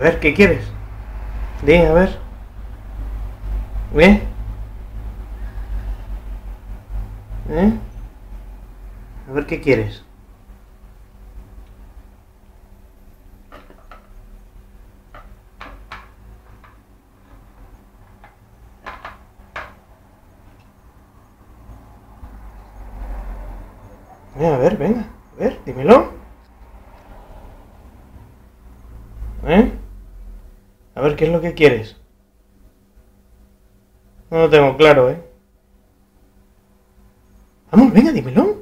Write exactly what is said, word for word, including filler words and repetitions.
ver, ¿qué quieres? Di, a ver. ¿Eh? ¿Eh? A ver, ¿qué quieres? Eh, a ver, venga, a ver, dímelo. ¿Eh? A ver, ¿qué es lo que quieres? No lo tengo claro, ¿eh? Vamos, venga, dímelo.